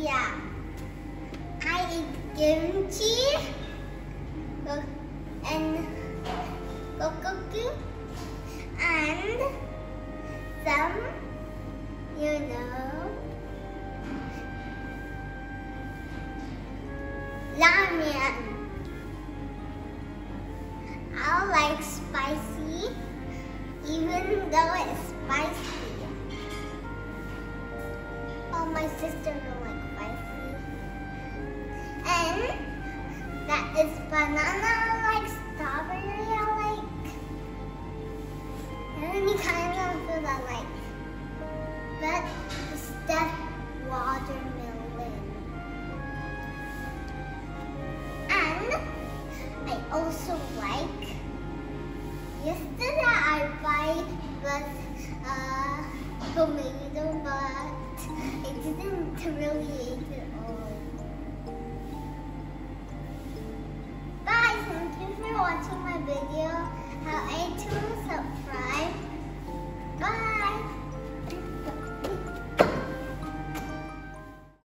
Yeah. I eat kimchi and cookie and some, ramen. I like spicy, even though it's spicy. Oh, my sister don't like spicy. And that is banana, I like strawberry, I like. And any kind of food I like. But instead, watermelon. And I also like, yesterday I buy was tomato, but I didn't really eat it all. Bye, thank you for watching my video. How I ate